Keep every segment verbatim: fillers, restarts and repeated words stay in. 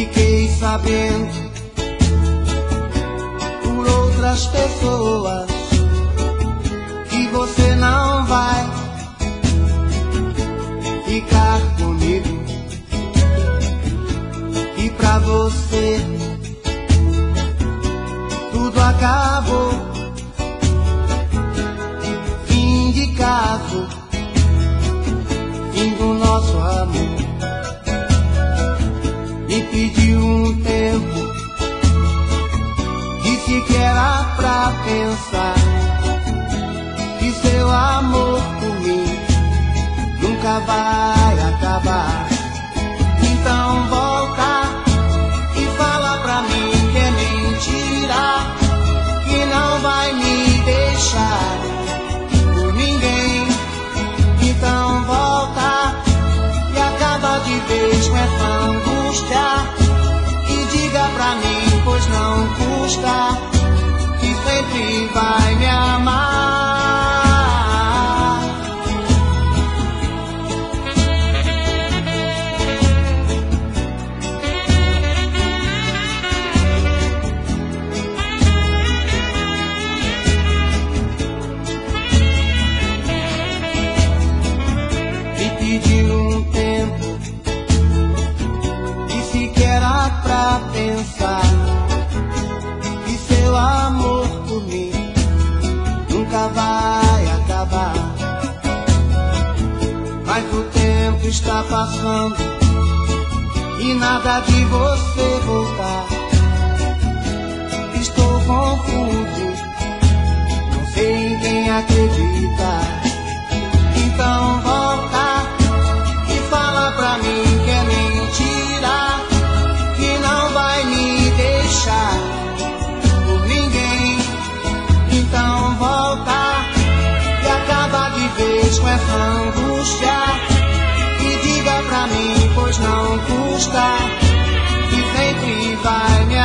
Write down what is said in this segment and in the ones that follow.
Fiquei sabendo por outras pessoas que você não vai ficar comigo, e pra você tudo acabou. Fim de caso, fim do nosso amor. Me pediu um tempo, disse que era pra pensar, que seu amor por mim nunca vai acabar. Então volta e fala pra mim que é mentira, que não vai me deixar por ninguém. Então volta e acaba de vez com essa angústia, e diga pra mim, pois não custa, que sempre vai me amar. Pra pensar que seu amor por mim nunca vai acabar. Mas o tempo está passando e nada de você voltar. Estou confuso, não sei em quem acreditar. Então volta e fala pra mim que é mentira, que não vai me deixar por ninguém. Então volta e acaba de vez com essa angústia, e diga pra mim, pois não custa, que sempre vai me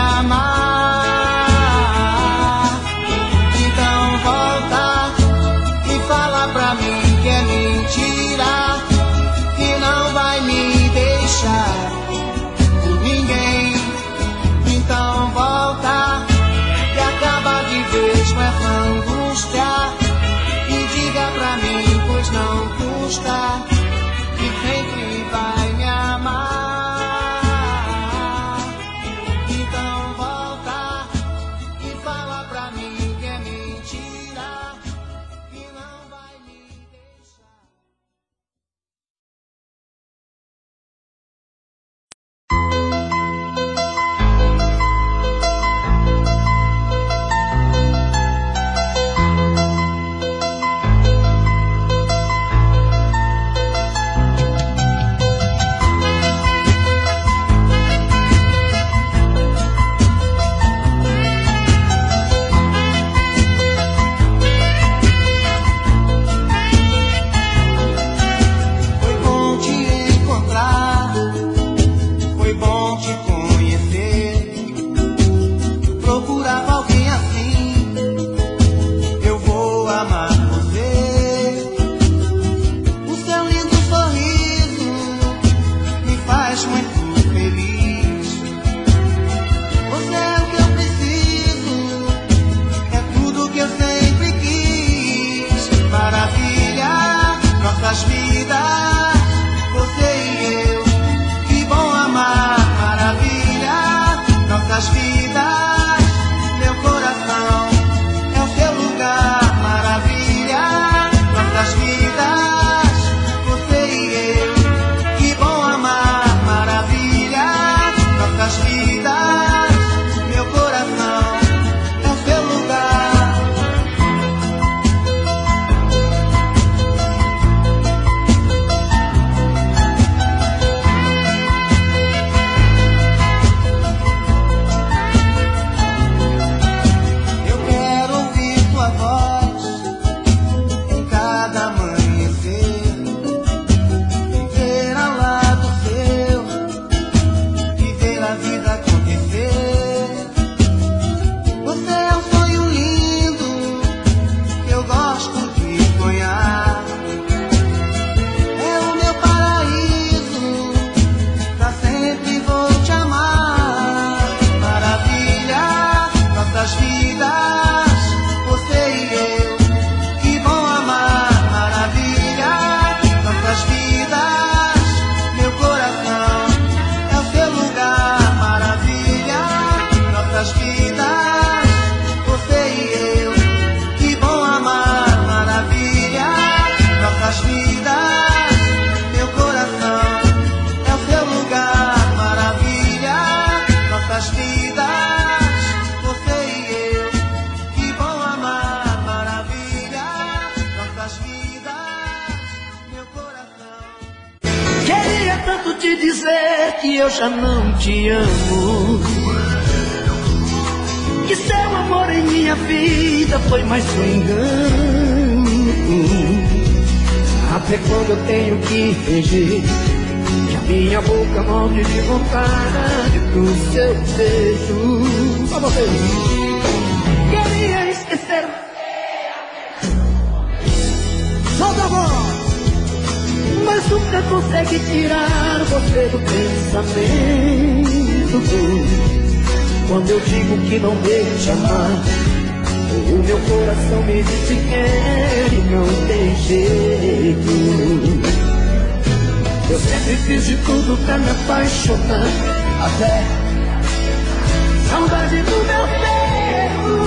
amar. Então volta e fala pra mim que é mentira, que não vai me deixar por ninguém. Então volta e acaba de vez com essa angústia, e diga pra mim, pois não custa, que sempre vai me amar. Então volta e fala pra mim que é mentira, que não vai me deixar. que eu já não te amo, que seu amor em minha vida foi mais um engano. Até quando eu tenho que fingir que a minha boca morre de vontade pro seu beijo. Só você. Queria esquecer. Solta a voz. Mas nunca consegue tirar você do pensamento. Quando eu digo que não devo te amar, o meu coração me diz que quer e não tem jeito. Eu sempre fiz de tudo pra me apaixonar, até saudade do meu peito.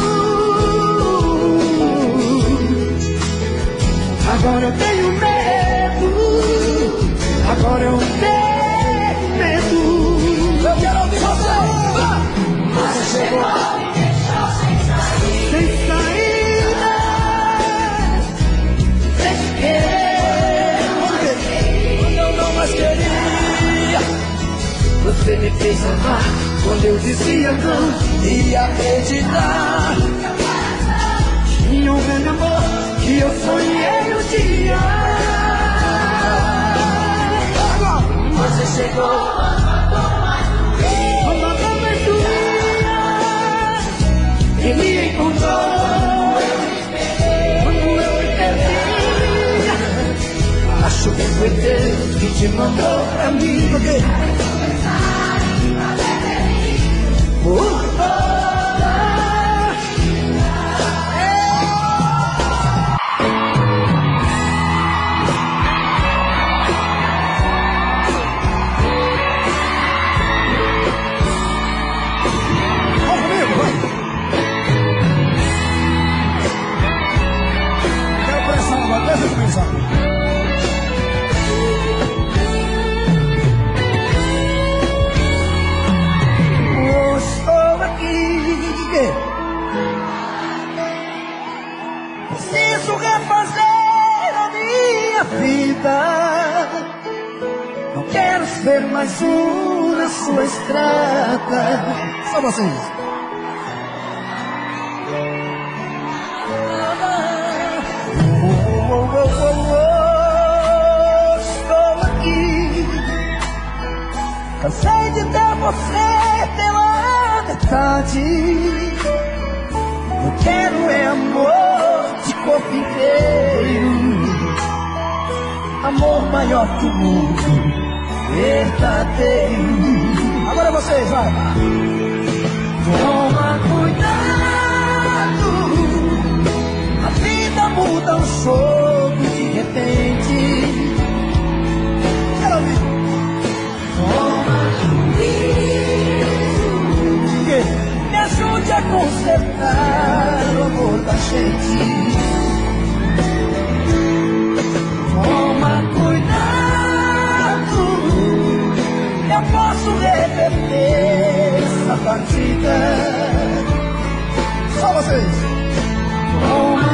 Agora eu tenho medo, agora eu tenho medo. Eu quero ouvir você. Você chegou sem saída, sem querer, quando eu não mais queria. Você me fez amar quando eu dizia não e acreditar. Tinha um grande amor que eu sonhei um dia. Você chegou e me encontrou quando eu me perdi. Acho que foi Deus que te mandou pra mim. Por preciso refazer a minha vida. Não quero ser mais um na sua estrada. Só vocês. Oh, oh, oh, oh, oh, estou aqui. Cansei de ter você pela metade. Eu quero é amor de corpo inteiro, amor maior que o mundo, verdadeiro. Agora vocês, vai. Toma cuidado, a vida muda um jogo de repente. Quero ouvir. Toma cuidado, me ajude a consertar o amor da gente. Toma cuidado, eu posso reverter essa partida. Só vocês. Toma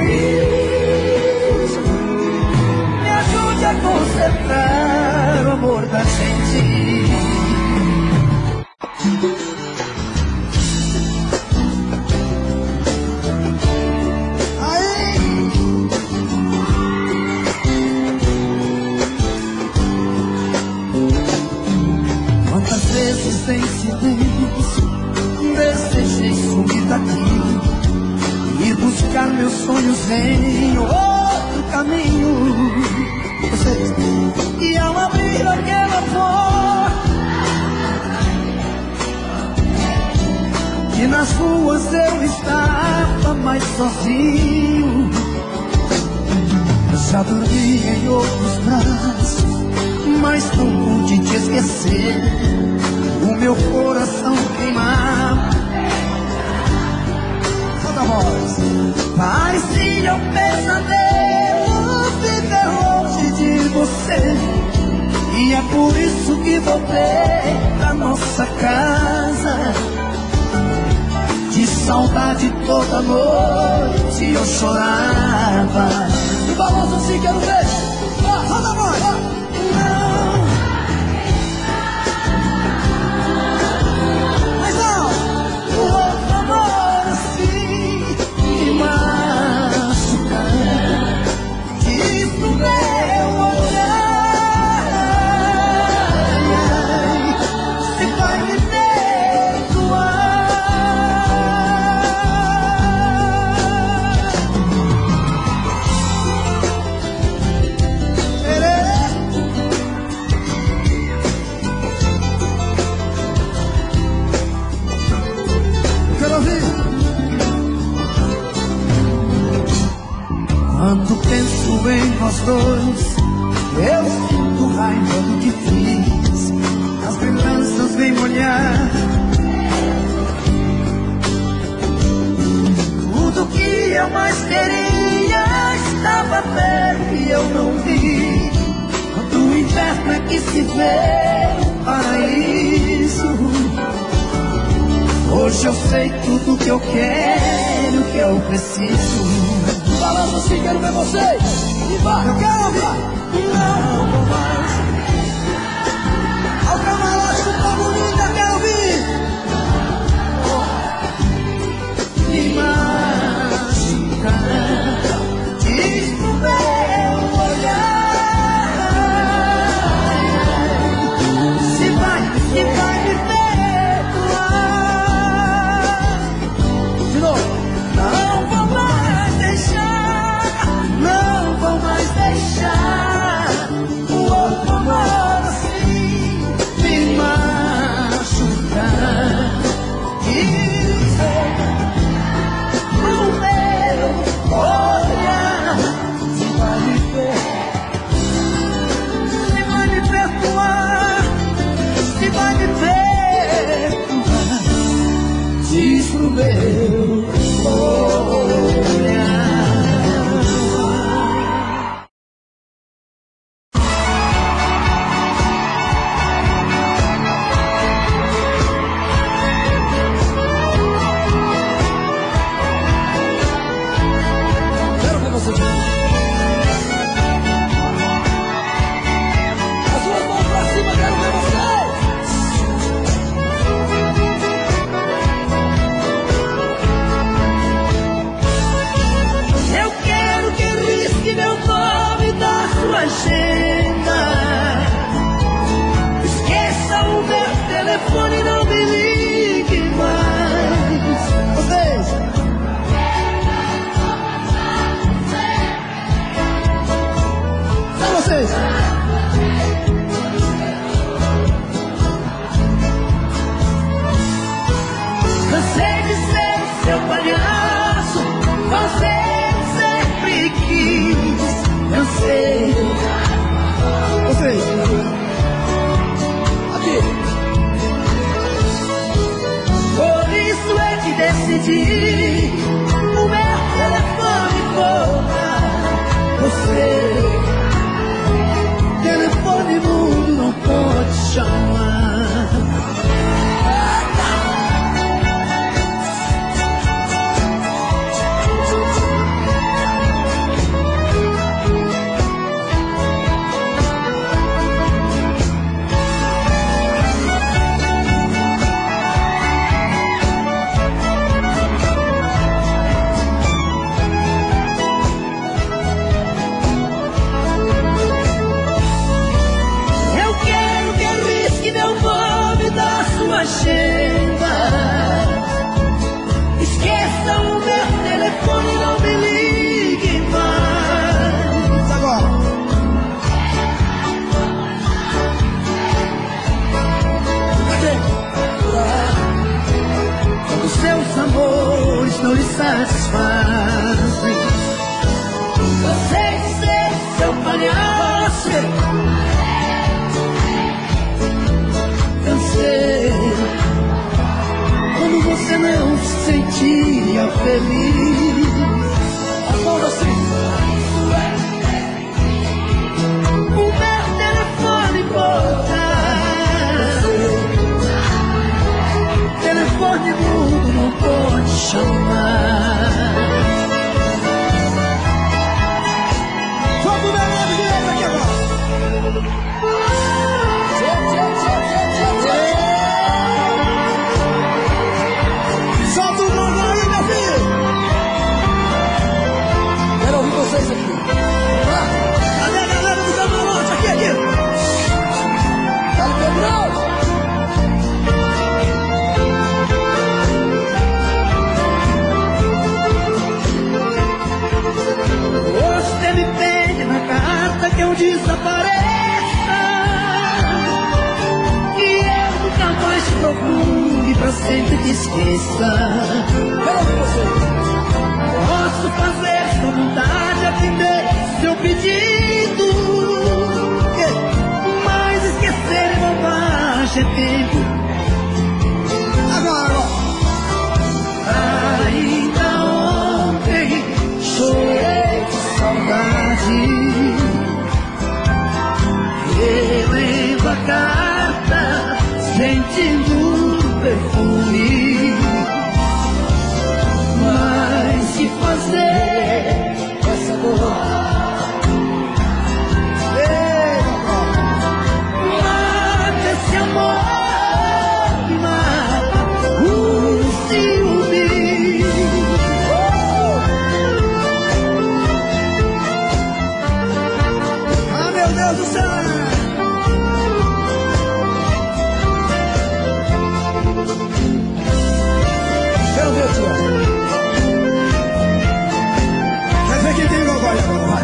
juízo, me ajude a consertar o amor da gente. Sem silêncio, desejei sumir daqui e buscar meus sonhos em outro caminho. Vocês. E ao abrir aquela porta, e nas ruas eu estava mais sozinho. Eu já dormi em outros braços, mas não pude te esquecer. O meu coração queimava. Solta a voz. Parecia um pesadelo viver longe de você. E é por isso que voltei pra nossa casa. De saudade toda noite eu chorava. E balança assim, quero ver. Solta a voz. Não. nós dois. Eu sinto raiva do que fiz, as lembranças vêm molhar tudo que eu mais queria. Estava perto e eu não vi. Quando o inverno é que se vê o paraíso. Hoje eu sei tudo que eu quero, que eu preciso. Falando assim, quero ver vocês. E vai, eu quero ver. Não vou mais ao camarote do povo lindo, quero ouvir. me machucar, diz pro meu olhar, se vai, se vai me perdoar. De novo. Não vou mais deixar, não vou mais deixar o outro amor assim me machucar. Dizer pro meu olhar, se vai me perdoar, se vai me perdoar, se vai me perdoar. Diz pro meu olhar. Quero ver vocês. As suas mãos pra cima, quero ver vocês. Eu quero que risque meu nome da sua agenda. Esqueça o meu telefone, não me ligue mais. Vocês. Só vocês. Cansei de ser seu palhaço, você sempre quis. Cansei. Vocês. Aqui. Por isso é que decidi o meu telefone tocar. Você, telefone mudo não pode chamar. Eu quero que arrisque meu nome da sua agenda. Esqueça o meu telefone, não me ligue mais. Agora. Aqui. Quando seus amores não lhe satisfazem, cansei de ser seu palhaço. Cansei quando você não se sentia feliz. As mãos assim. O meu telefone tocar. Telefone mudo não pode chamar. Vamos dar uma direita aqui agora. Tchê, tchê, tchê, tchê, tchê, tchê. Solta o gongão aí, meu filho. Quero ouvir vocês aqui. Vai. Cadê a galera do camarote? Aqui, aqui. Tá no Pedrão? Você me pede na carta que eu desapareça, que eu nunca mais te procure, pra sempre te esqueça. Quero ouvir vocês. Posso fazer sua vontade, atender seu pedido. setembro. Agora, ainda ontem chorei de saudade. Eu levo a carta sentindo o perfume. Mas se fazer essa dor, mata esse amor, mata o ciúme. Ah, meu Deus do céu! Quero ver, tio. Quer ver quem tem gogó agora, vai.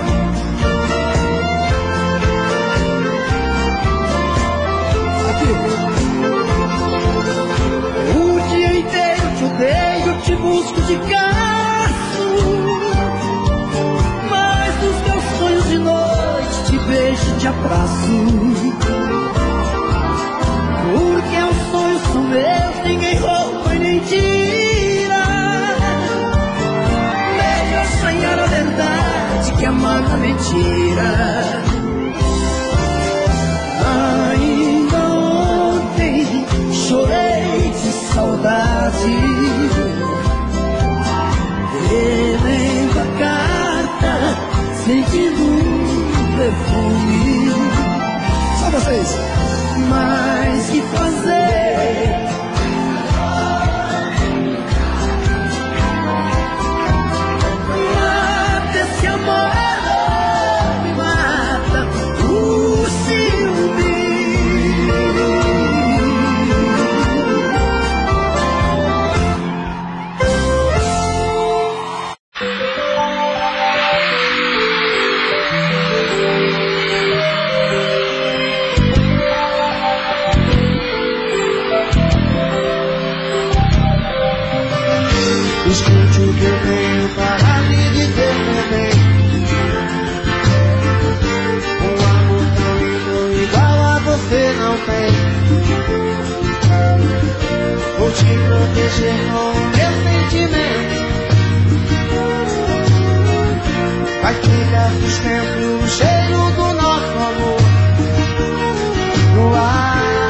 Aqui. O dia inteiro te odeio, te busco de caço. Mas nos meus sonhos de noite te beijo e te abraço. Porque os sonhos são meus, ninguém rouba e nem tira. Melhor sonhar a verdade que amar a mentira. Ainda ontem chorei de saudade. Relendo a carta, sentindo um perfume. Só vocês. Mas que fazer? Mata esse amor, mata o ciúme. Escute o que eu tenho para lhe dizer também. Um amor tão lindo igual a você não tem. Vou te proteger com meu sentimento. Vai ficar sustento o cheiro do nosso amor no ar.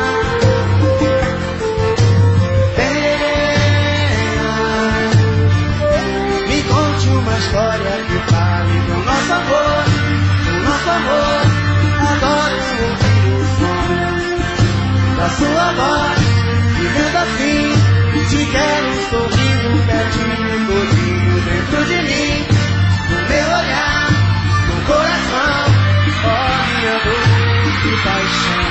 Uma história que fale do nosso amor, do nosso amor. Adoro ouvir o som da sua voz, vivendo assim. Te quero sorrindo, pertinho, todinho dentro de mim. No meu olhar, no coração, oh minha dor de paixão.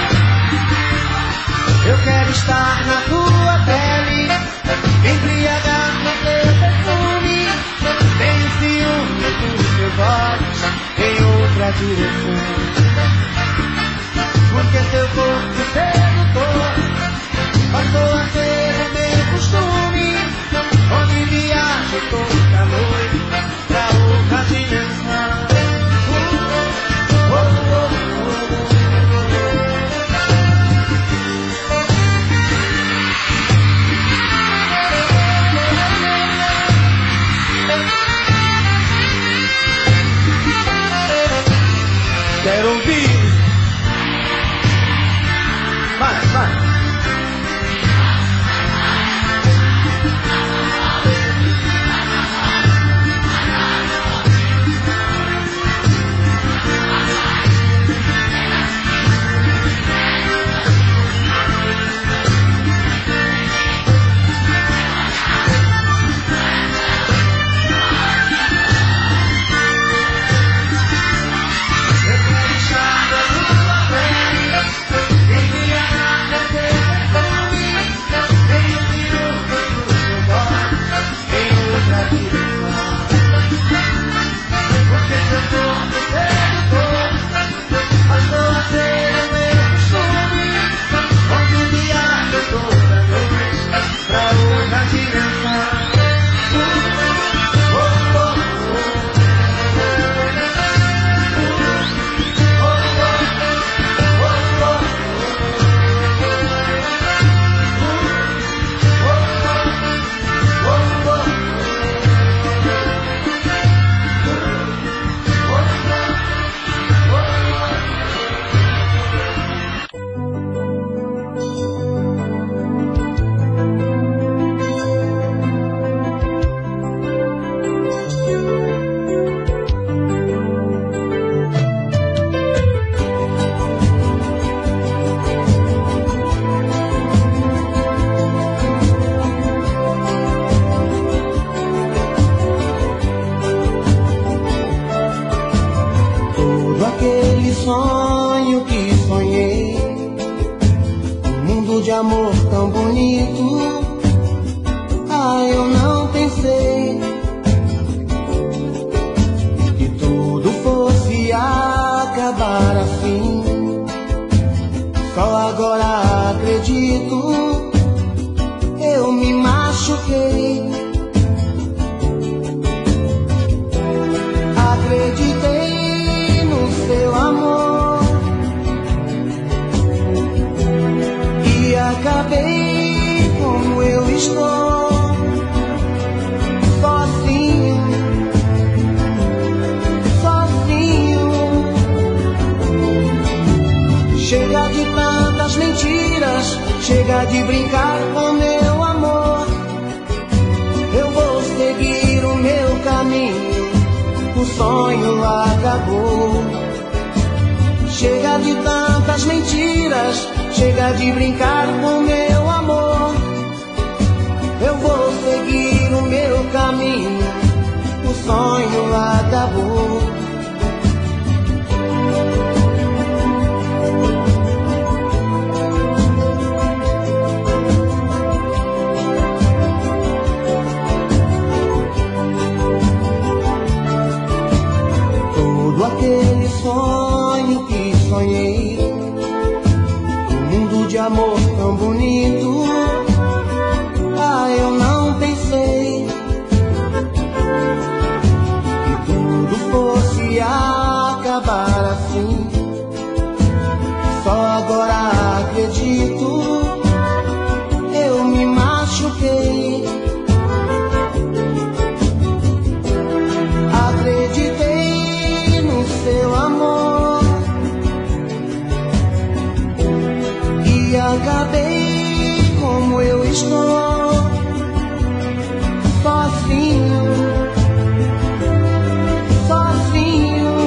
Eu quero estar na tua pele, embriagar no teu perfume. Tenho ciúme dos seus olhos em outra direção. Porque seu corpo sedutor passou a ser o meu costume. Onde viajo toda noite pra outra dimensão. Oh, oh, oh, oh, Quero ouvir estou sozinho, sozinho. Chega de tantas mentiras, chega de brincar com meu amor. Eu vou seguir o meu caminho, o sonho acabou. Chega de tantas mentiras, chega de brincar com meu amor. Eu vou seguir o meu caminho, o sonho acabou. Todo aquele sonho que sonhei, um mundo de amor tão bonito, ah, eu não pensei que tudo fosse acabar assim. Só agora acredito, eu me machuquei. Acreditei no seu amor e acabei como eu estou, sozinho, sozinho.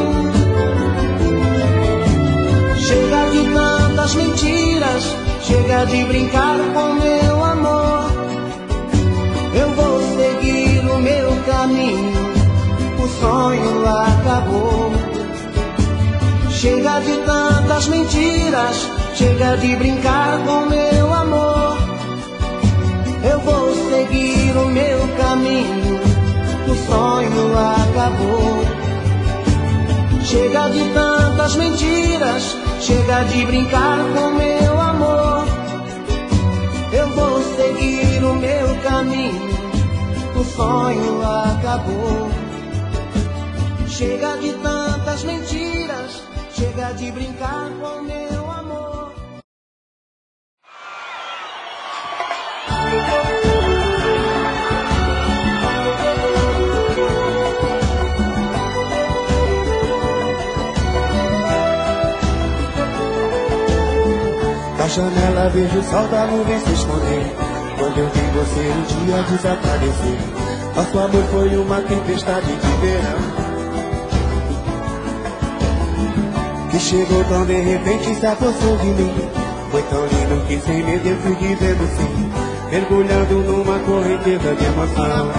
Chega de tantas mentiras, chega de brincar com meu amor. Eu vou seguir o meu caminho, o sonho acabou. Chega de tantas mentiras, chega de brincar com meu amor. Eu vou seguir o meu caminho, o sonho acabou. Chega de tantas mentiras, chega de brincar com meu amor. Eu vou seguir o meu caminho, o sonho acabou. Chega de tantas mentiras, chega de brincar com meu amor. Da janela vejo o sol da nuvem se esconder. Quando eu vi você um dia desaparecer, nosso amor foi uma tempestade de verão que chegou tão de repente e se apossou de mim. Foi tão lindo que sem medo eu fui dizendo sim, mergulhando numa correnteza de emoção.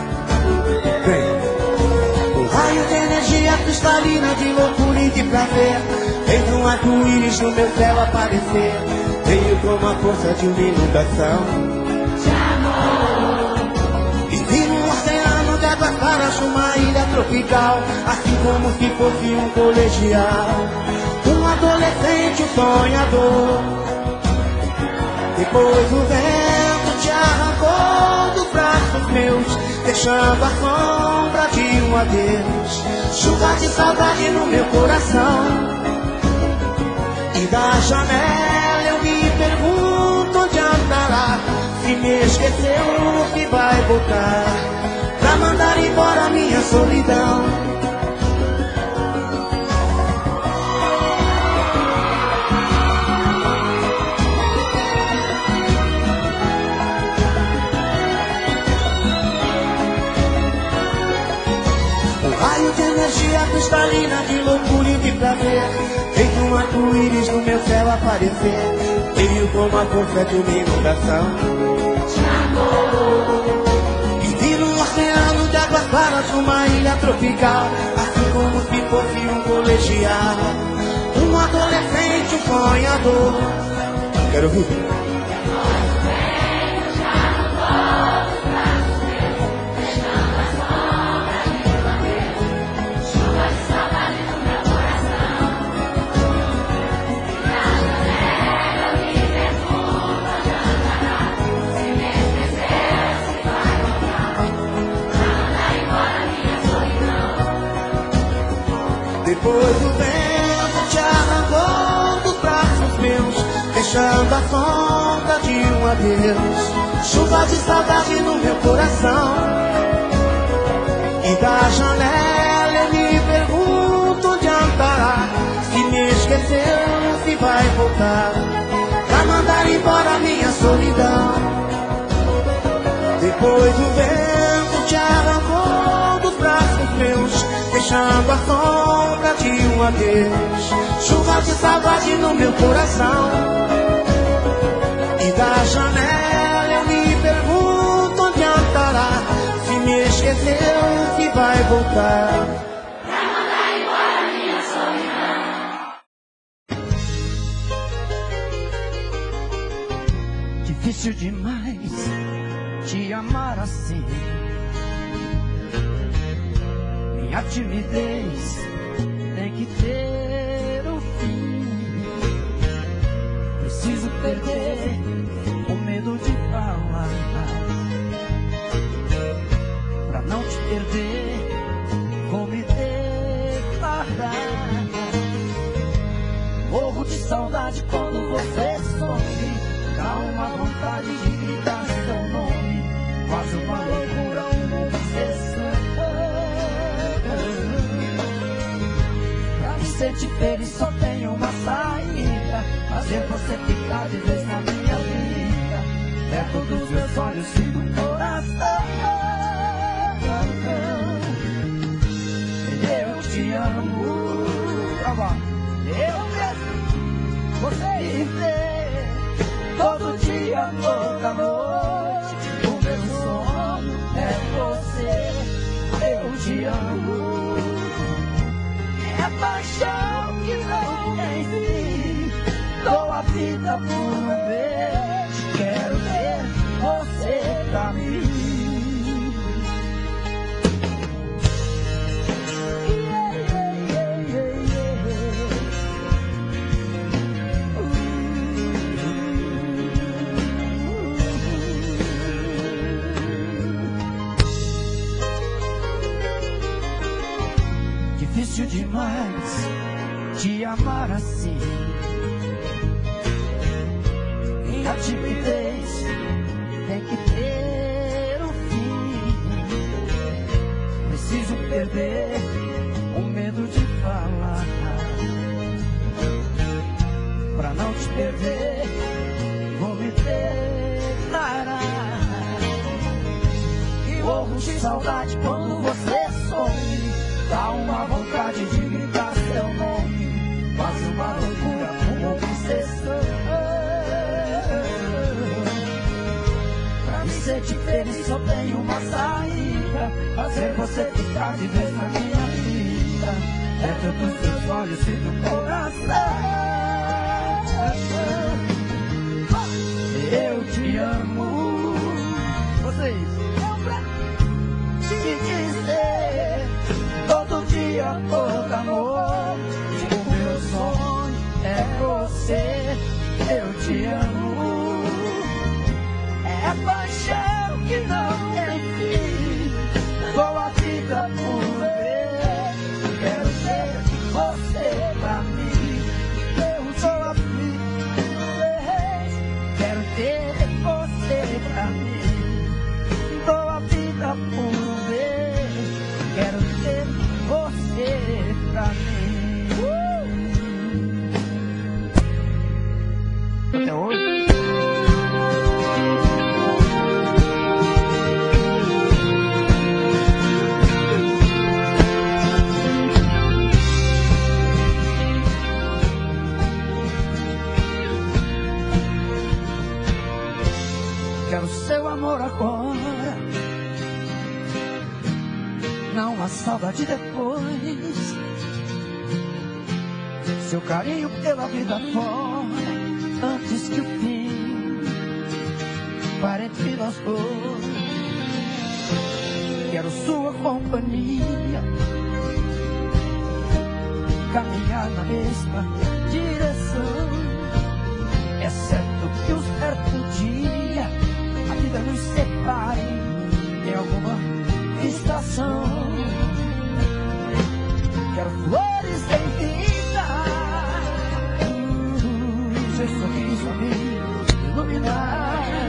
Vem. Um raio de energia cristalina, de loucura e de prazer, fez um arco-íris no meu céu aparecer. Veio com a força de uma inundação De amor. E vi um oceano de águas claras, uma ilha tropical, assim como se fosse um colegial, um adolescente, um sonhador. Depois o vento te arrancou dos braços meus, deixando a sombra de um adeus. Chuva de saudade no meu coração. E da janela eu me pergunto onde andará, se me esqueceu, se vai voltar pra mandar embora a minha solidão. Um raio de energia cristalina, de loucura e de prazer, fez um arco-íris no meu céu aparecer. Veio com a força de uma inundação De amor. E vi num oceano de águas claras, uma ilha tropical, assim como se fosse um colegial, um adolescente, um sonhador. Quero ouvir. Depois o vento te arrancou dos braços meus, deixando a sombra de um um adeus. Chuva de saudade no meu coração. E da janela eu me pergunto onde andará. Se me esqueceu, se vai voltar pra mandar embora a minha solidão. Depois o vento te arrancou dos braços meus, deixando a sombra de um adeus. Chuva de saudade no meu coração. E da janela eu me pergunto onde andará. Se me esqueceu, se vai voltar pra mandar embora a minha solidão. Difícil demais te amar assim. Minha timidez tem que ter um fim. Preciso perder o medo de falar, pra não te perder, vou me declarar. Morro de saudade quando você sorri, dá uma vontade de gritar seu nome, quase uma loucura, uma obsessão. Pra me sentir feliz só tem uma saída, fazer você ficar de vez na minha vida, perto dos meus olhos e do coração. Eu te amo, eu mesmo, você me vê todo dia, toda noite. O meu sonho é você. Eu te amo. É paixão que não tem fim. Dou a vida por um beijo. Quero ter você pra mim. Difícil demais te amar assim. Minha timidez tem que ter um fim. Preciso perder o medo de falar, pra não te perder, vou me declarar. Morro de saudade quando você some, dá uma vontade de gritar seu nome, quase uma loucura, uma obsessão. Pra me sentir feliz só tem uma saída, fazer você ficar de vez na minha vida, dentro dos seus olhos e do coração. Eu te amo. Vocês te dizer todo dia, toda noite, o meu sonho é você. Eu te amo. É paixão que não tem fim. Dou a vida por ver. Quero ter você pra mim. Eu dou a vida. Quero ter você pra mim. Dou a vida por ver. Quero ter você pra mim. Uh! Até hoje. Quero seu amor agora, não há saudade depois. Seu carinho pela vida fora, antes que o fim pare entre nós dois. Quero sua companhia, caminhar na mesma direção. É certo que um certo dia a vida nos separe em alguma estação. Quero flores em vida, seu sorriso a me iluminar.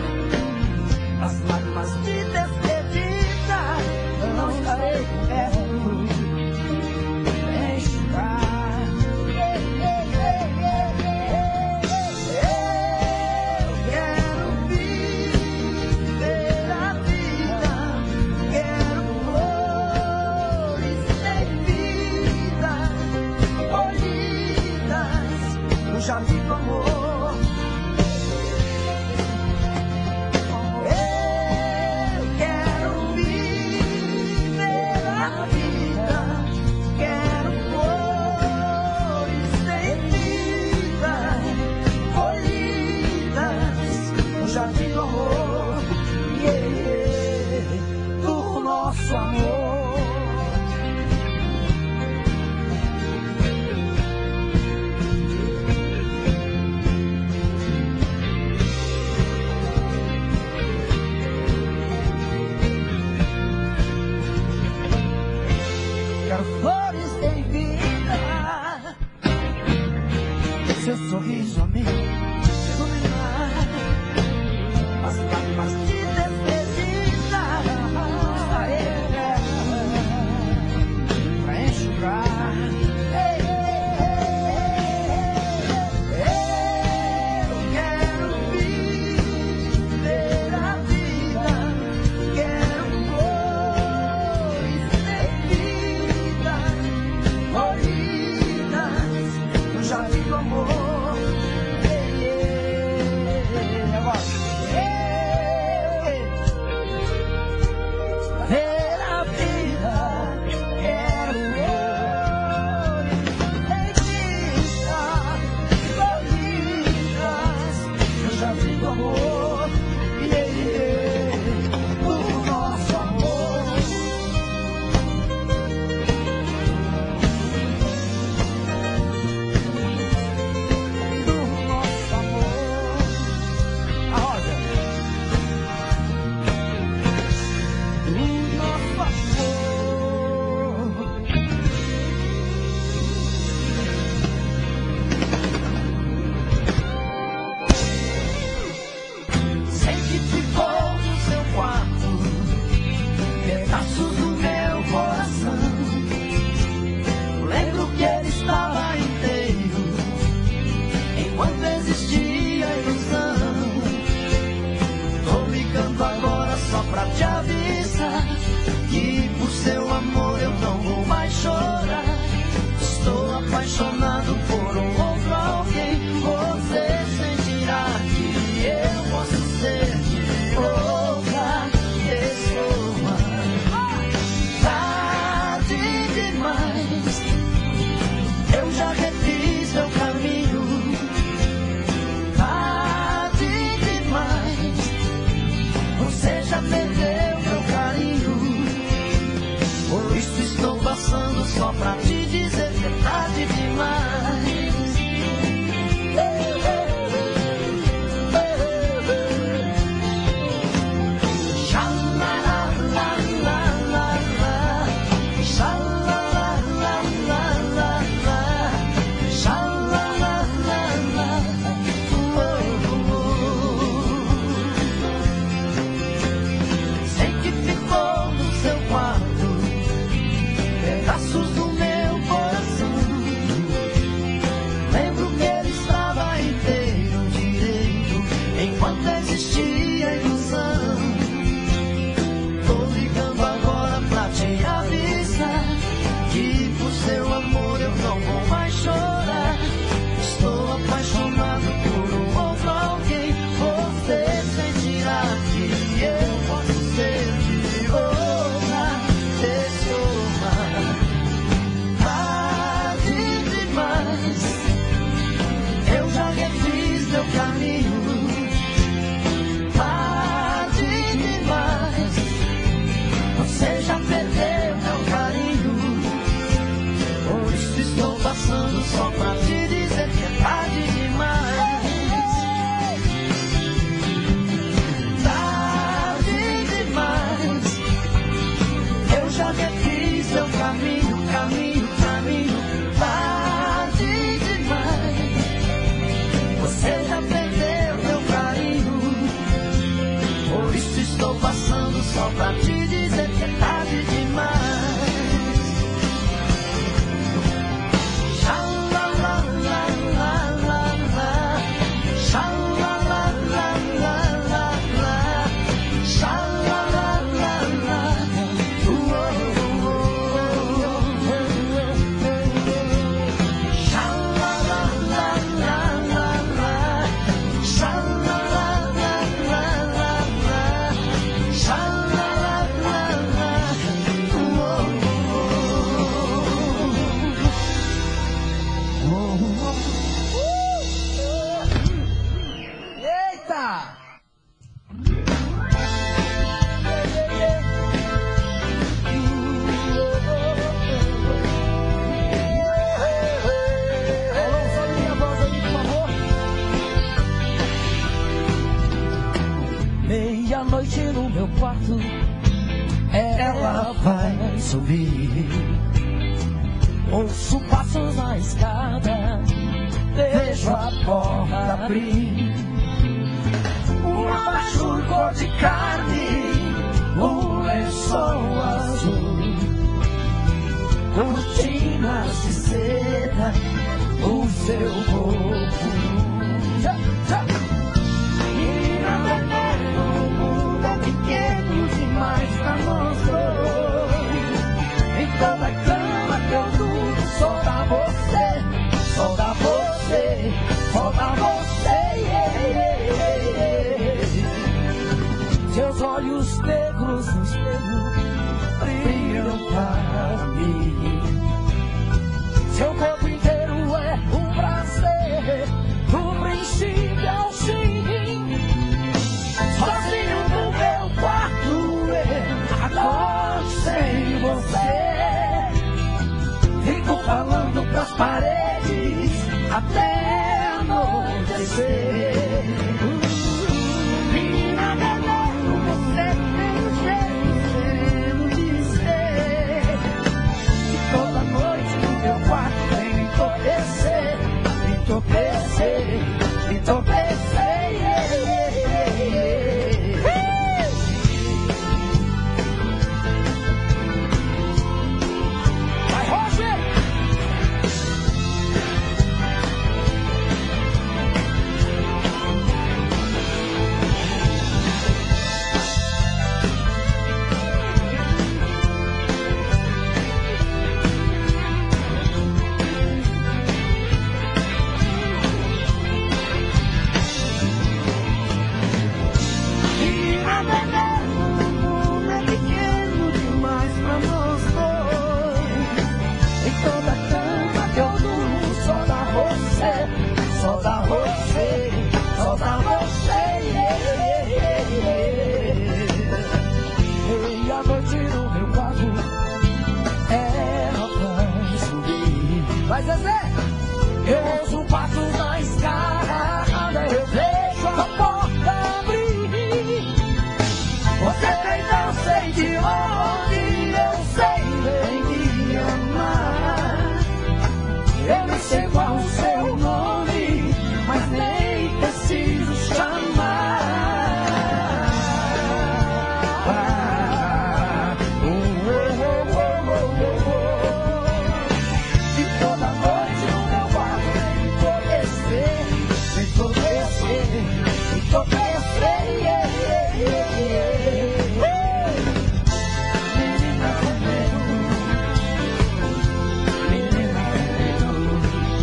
já perdeu meu carinho. Por isso estou passando só pra te dizer que é tarde demais. Só pra te dizer que é tarde demais. Tarde demais. Eu já refiz seu caminho, caminho, caminho. Tarde demais. Você já perdeu meu carinho. Por isso estou passando só pra te dizer que é tarde demais. Meia-noite no meu quarto, ela vai subir. Ouço passos na escada, vejo a porta abrir. Um abaixo cor de carne, um lençol azul, cortinas de seda, o seu corpo. Pequeno demais pra nós dois. Em toda cama que eu durmo, só dá você, só dá você, só dá você. Yeah, yeah, yeah. Seus olhos negros no espelho brilham para mim. Seu corpo inteiro é um prazer, do princípio ao fim. Sozinho no meu quarto, eu adoro sem você. Fico falando pras paredes até anoitecer. E nada novo, você tem um jeito de ser. E toda noite no meu quarto vem me entorpecer, me entorpecer, me entorpecer. Só dá você, yeah, yeah, yeah. Vai, Zezé! Eu ouço passos na escada, eu vejo a porta abrir. Você vem, não sei de onde, eu sei, vem me amar. Eu nem sei qual o seu nome, mas nem preciso chamar. Ah, oh, oh, oh, oh, oh, oh. E toda noite o meu quarto vem me enlouquecer, me enlouquecer, me enlouquecer, yeah, yeah, yeah, yeah. Menina veneno, menina veneno,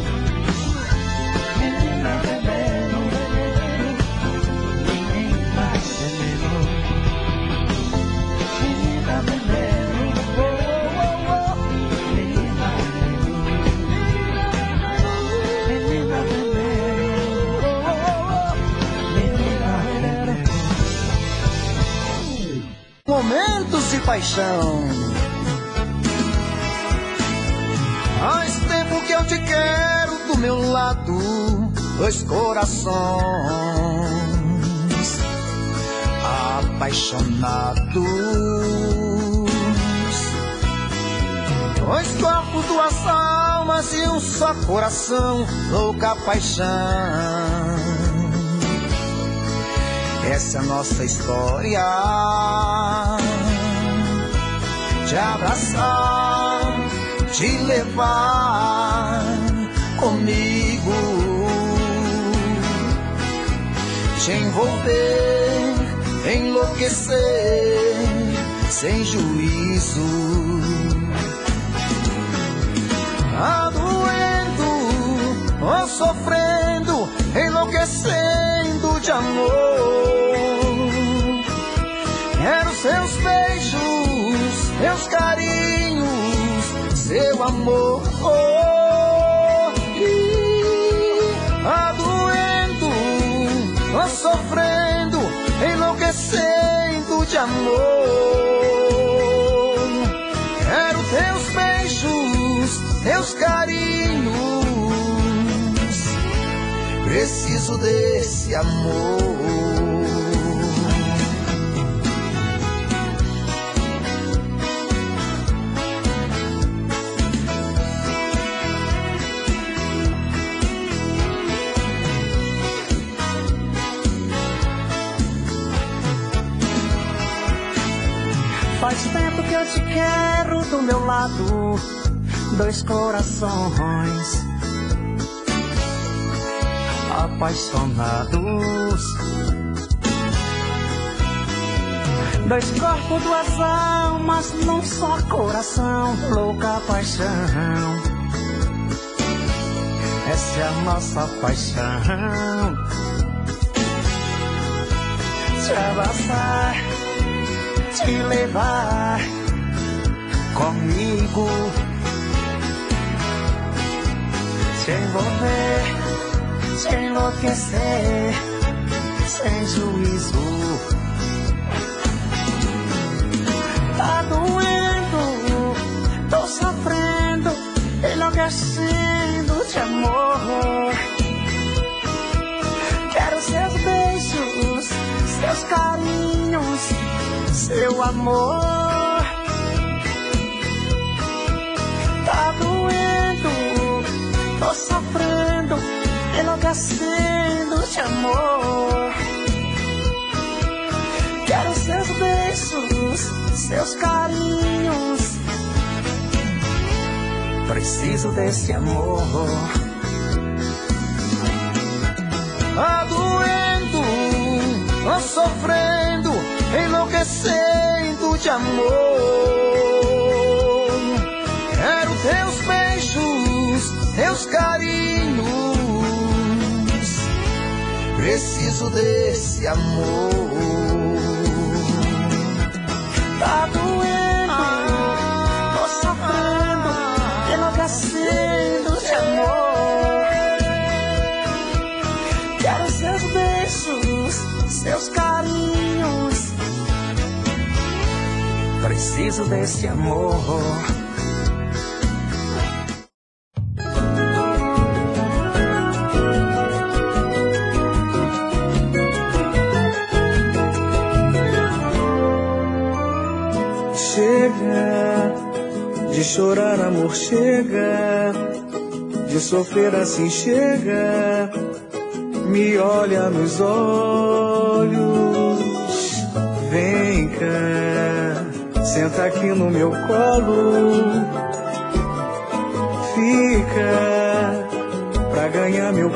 menina veneno, menina veneno, menina veneno, oh, oh, oh, menina veneno, menina veneno, oh, oh, oh, menina veneno. Momentos de paixão. Faz tempo que eu te quero do meu lado, dois corações apaixonados, dois corpos, duas almas e um só coração, louca paixão. Essa é a nossa história, te abraçar, te levar comigo, te envolver, enlouquecer, sem juízo. Tá doendo, ou sofrendo, enlouquecendo de amor. Quero seus beijos, meus carinhos, seu amor. Oh, tá doendo, tô sofrendo, enlouquecendo de amor. Quero teus beijos, teus carinhos, preciso desse amor. Faz tempo que eu te quero do meu lado, dois corações apaixonados, dois corpos, duas almas num só coração, louca paixão. Essa é a nossa paixão, te abraçar, te levar comigo, te envolver, te enlouquecer, sem juízo. Tá doendo, tô sofrendo, enlouquecendo de amor. Quero seus beijos, seus carinhos, seu amor. Tá doendo, tô sofrendo, enlouquecendo de amor. Quero seus beijos, seus carinhos, preciso desse amor. Tá doendo, tô sofrendo, enlouquecendo de amor. Quero teus beijos, teus carinhos, preciso desse amor. Tá doendo, tô sofrendo, enlouquecendo de amor. Quero seus beijos, seus carinhos, preciso desse amor. Chega de chorar, amor, chega de sofrer assim, chega. Me olha nos olhos, vem cá, senta aqui no meu colo, fica pra ganhar meu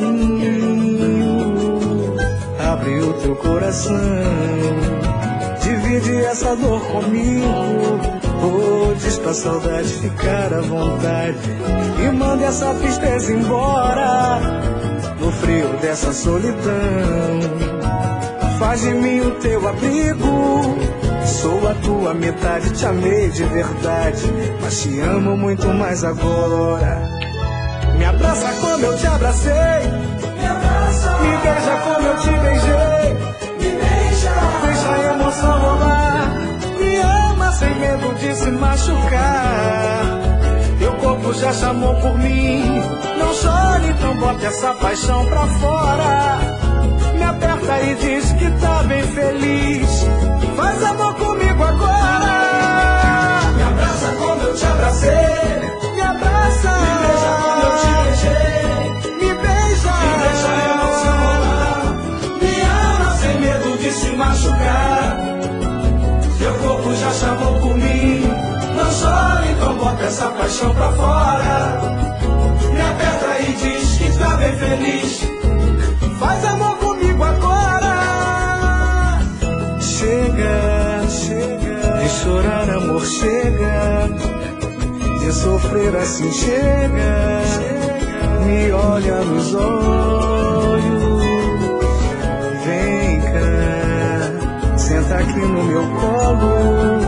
carinho. Abre o teu coração, divide essa dor comigo. Oh, diz pra saudade ficar à vontade e manda essa tristeza embora. No frio dessa solidão, faz de mim o teu abrigo. Sou a tua metade, te amei de verdade, mas te amo muito mais agora. Me abraça como eu te abracei, me abraça. Me beija como eu te beijei, me beija. Deixa a emoção rolar, me ama sem medo de se machucar. Teu corpo já chamou por mim, não chore, então bota essa paixão pra fora. Me aperta e diz que tá bem feliz, faz amor comigo agora. Me abraça como eu te abracei, me abraça. Me beija como eu te beijei, me beija. Me deixa a emoção rolar, me ama sem medo de se machucar. Teu corpo já chamou por mim, não chore, então bota essa paixão pra fora. Me aperta e diz que tá bem feliz, faz amor comigo agora. Chega, chega de chorar, amor, chega de sofrer assim, chega. Me olha nos olhos, vem cá, senta aqui no meu colo,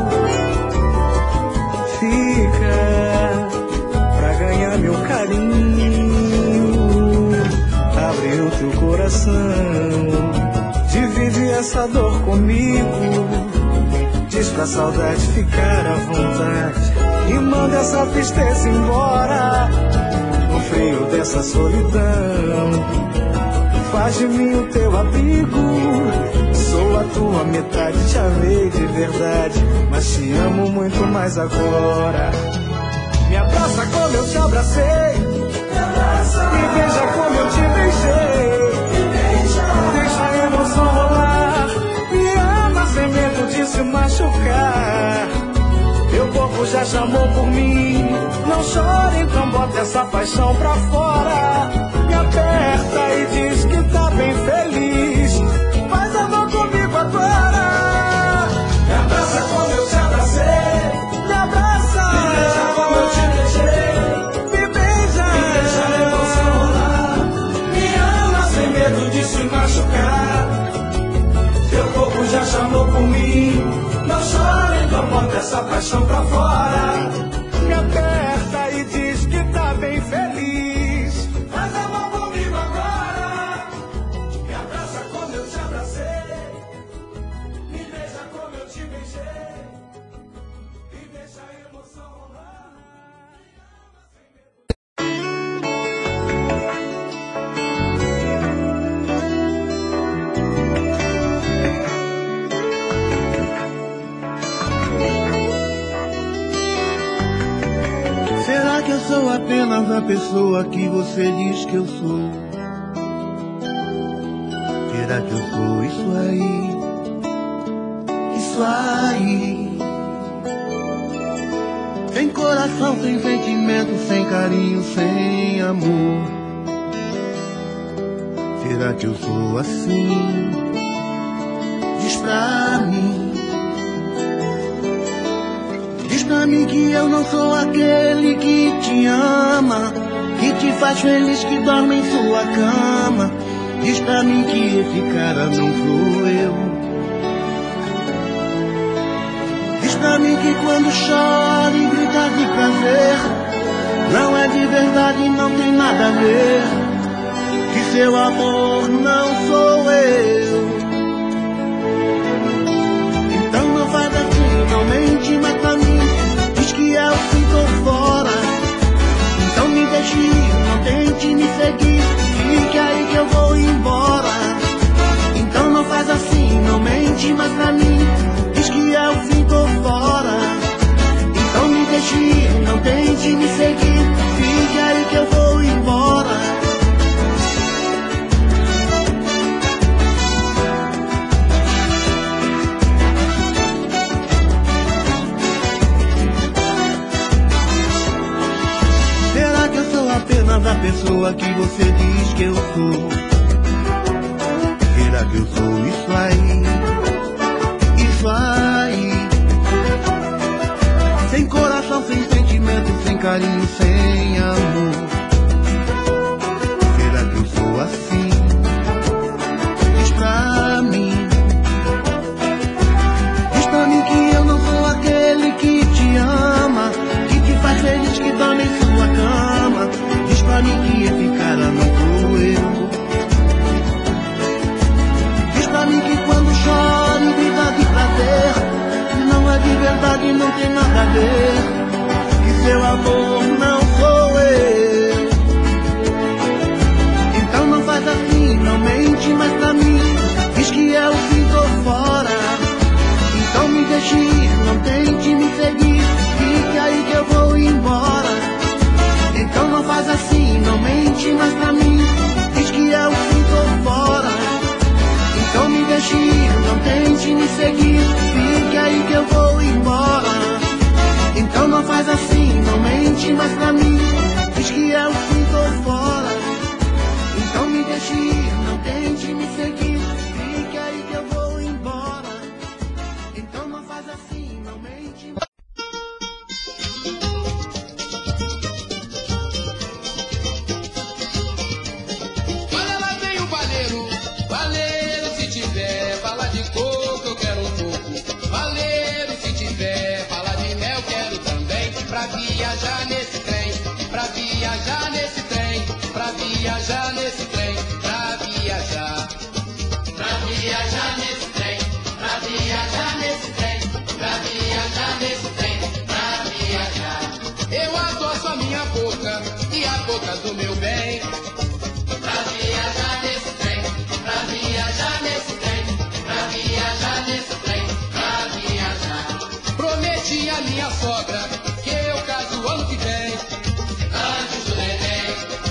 fica pra ganhar meu carinho. Abre o teu coração, divide essa dor comigo. Diz pra saudade ficar à vontade e manda essa tristeza embora. No frio dessa solidão, faz de mim o teu abrigo. Sou a tua metade, te amei de verdade, mas te amo muito mais agora. Me abraça como eu te abracei, me abraça. Me beija como eu te beijei, me beija. Deixa a emoção rolar, me ama sem medo de se machucar. Teu corpo já chamou por mim, não chore, então bota essa paixão pra fora. Me aperta e diz que tá bem feliz, faz amor comigo agora. Me abraça como eu te abracei, me abraça. Me beija como eu te beijei, me beija. Me deixa a emoção rolar, me ama sem medo de se machucar. Teu corpo já chamou por mim, não chore, então bota essa paixão pra fora. Me aperta e diz que tá bem feliz, faz amor comigo agora. Me abraça como eu te abracei, me beija como eu te beijei, e deixa a emoção rolar. Será que eu sou apenas a pessoa que você diz que eu sou? Será que eu sou isso aí? Isso aí. Sem coração, sem sentimento, sem carinho, sem amor. Será que eu sou assim? Diz pra mim. Diz pra mim que eu não sou aquele que te ama, que te faz feliz, que dorme em sua cama. Diz pra mim que esse cara não sou eu. Diz pra mim que quando chora e grita de prazer, não é de verdade, não tem nada a ver, que seu amor não sou eu. Então não faz assim, não mente mais pra mim. Diz que eu fico fora, então me deixe ir, não tente me seguir, fique aí que eu vou embora. Então não faz assim, não mente mais pra mim. Diz que eu fico fora, pessoa que você diz que eu sou. Será que eu sou isso aí? Isso aí. Sem coração, sem sentimento, sem carinho, sem amor. Será que eu sou assim? Diz pra mim. Diz pra mim que eu não sou aquele que te ama, que te faz feliz, que dorme em sua cama. Diz pra mim que esse cara não sou eu. Diz pra mim que quando choro e grita de prazer, não é de verdade, não tem nada a ver, que seu amor não sou eu. Então não faz assim, não mente mais pra mim. Diz que eu fico fora, então me deixe ir, não tente me seguir, fique aí que eu vou embora. Então não faz assim, não mente mais pra mim. Diz que eu fico fora, então me deixe ir, não tente me seguir, fique aí que eu vou embora. Então não faz assim, não mente mais pra mim. Diz que eu fico fora, então me deixe ir, não tente me seguir, fique aí que eu vou embora. Então não faz assim, não mente mais. Olha lá vem o baleiro, baleiro, se tiver bala de coco eu quero um pouco. Baleiro, se tiver bala de mel eu quero também. Pra viajar nesse trem, pra viajar nesse trem, pra viajar nesse trem, pra viajar. Pra viajar nesse trem, pra viajar nesse trem, pra viajar nesse trem, pra viajar. Eu adoço a minha boca e a boca do meu bem. Pra viajar nesse trem, pra viajar nesse trem, pra viajar nesse trem, pra viajar. Prometi a minha sogra que eu caso ano que vem, antes do neném,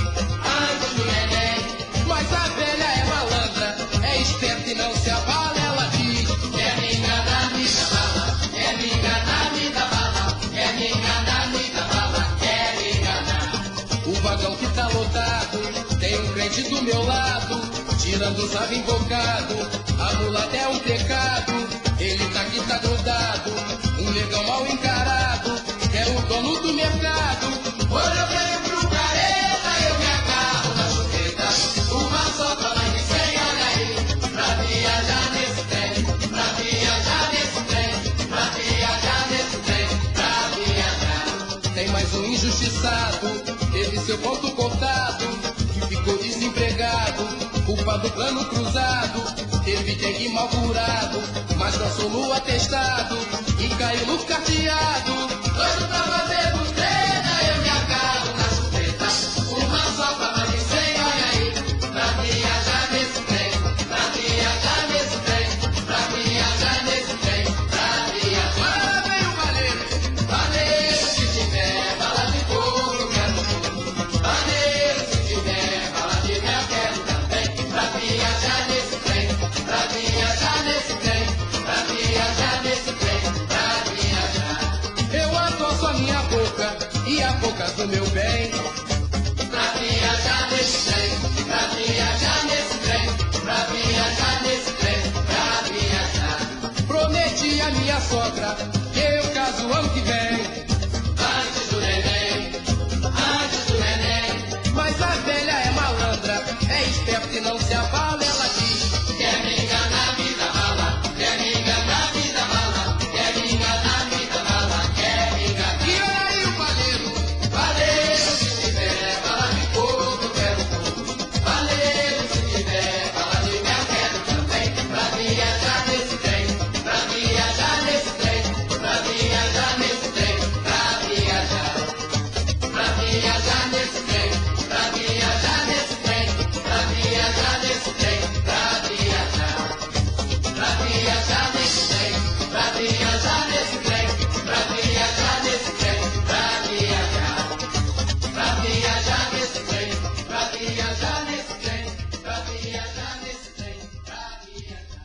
antes do neném. Mas a velha é malandra, é esperta e não se abala. Ela diz: quer me enganar, me dá bala, quer me enganar, me dá bala, quer me enganar, me dá bala, quer me enganar. O vagão que tá lotado tem um crente do meu lado, tirando o sabe invocado, a mulata é um pecado. Ele tá aqui, tá grudado, um negão mal encarado, é o dono do mercado. Quando eu venho pro careta, eu me agarro na chupeta, uma só pra mais de cem, olha aí. Pra viajar nesse trem, pra viajar nesse trem, pra viajar nesse trem, pra viajar. Tem mais um injustiçado, teve seu ponto cortado, que ficou desempregado, culpa do plano cruzado. Teve dengue mal curado, mas passou no atestado e caiu no carteado. Doido pra fazer do treina, eu me agarro na chupeta, uma só pra mais de cem, olha aí. Pra viajar nesse trem, pra viajar nesse trem, pra viajar nesse trem, pra viajar. Agora vem o baleiro, baleiro, se tiver bala de coco eu quero tudo. Baleiro, se tiver bala de mel eu quero também. Pra viajar nesse trem, pra viajar nesse trem, pra viajar nesse trem, pra viajar. Eu adoço a minha boca e a boca do meu bem. Pra viajar nesse trem, pra viajar nesse trem, pra viajar nesse trem, pra viajar. Prometi a minha sogra que eu caso ano que vem, antes do neném, antes do neném. Mas a velha é malandra, é esperta e não se abala. Ela diz: quer me enganar, me dá bala, quer me enganar, me dá bala, quer me enganar, me dá bala, quer me enganar. E olha aí o baleiro, baleiro, se tiver bala de coco eu quero tudo. Baleiro, se tiver bala de mel eu quero também. Pra viajar nesse trem, pra viajar nesse trem, pra viajar nesse trem, pra viajar. Pra viajar nesse trem, pra viajar nesse trem, pra viajar nesse trem, pra viajar. Pra viajar nesse trem, pra viajar nesse trem, pra viajar nesse trem, pra viajar. Pra viajar nesse trem, pra viajar nesse trem, pra viajar nesse trem, pra viajar.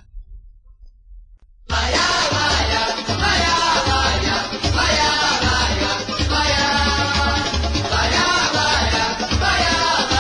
Laia, laia, laia, laia, laia, laia, laia, laia, laia, laia,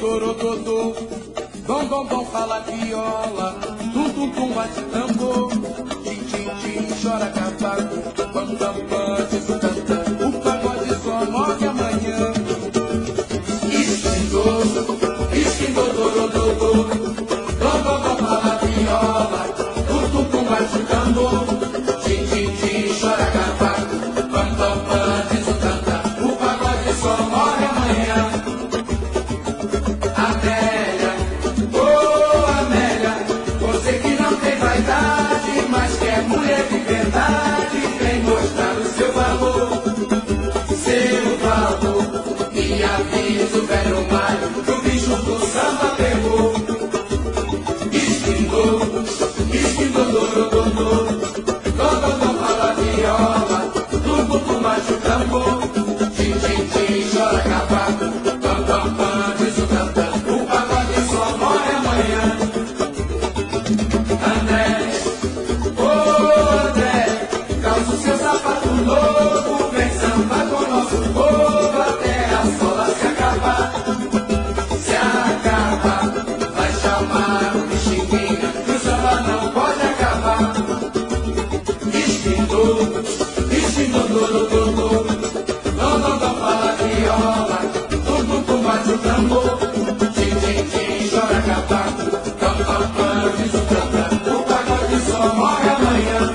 dodô, dom, dom, dom, fala viola, tum, tum, tum, bate tambor, tim, tim, tim, chora cavaco, pam, pam, pam, diz o tantã, o pagode só morre amanhã. Esquindô, esquindô, dodô, dodô, dom, dom, dom, fala viola, tum, tum, tum, bate tambor, tim, tim, tim, chora cavaco, pam, pam, pam, diz o tantã, o pagode só morre amanhã. Amélia, oh Amélia, você que não tem vaidade, mas que é mulher de verdade, vem mostrar o seu valor, seu valor, e avisa o velho Mário que o bicho do samba pegou. Esquindou, esquindou, dorododô, dododô, fala viola, tumbo, tumbacho, tambor, tim, tim, tim, chora cavaco, pam, pam, pam, diz o tantã, o pagode só morre amanhã. André, oh André, calça o seu sapato novo, vem samba com nosso povo até a sola se acabar. Se acabar, vai chamar o bichinguinha, que o samba não pode acabar. Esquindou, esquindou, dorododô, dododô, fala viola, tum, tum, tum, bate o tambor, tim, tim, tim, chora cavaco, pam, pam, pam, diz o tantã, o pagode só morre amanhã.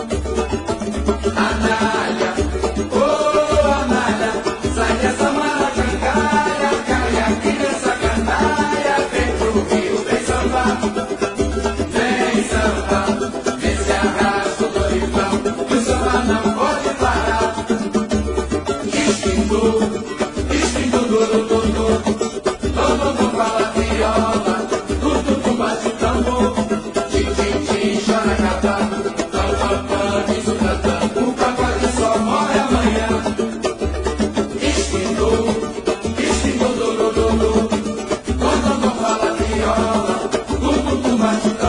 Anália, oh Anália, sai dessa mala de calha, calha aqui nessa canalha, vem pro Rio, vem sambar, vem sambar, vem se arrasta o Dorival, que o samba não pode parar. Esquindou, esquindou, dorododô, dododô, fala viola, tum, tum, tum, bate o tambor, tim, tim, tim, chora cavaco, pam, pam, pam, diz o tantã, o pagode só morre amanhã. Esquindou, esquindou, dorododô, dododô, fala viola, tum, tum, tum, bate o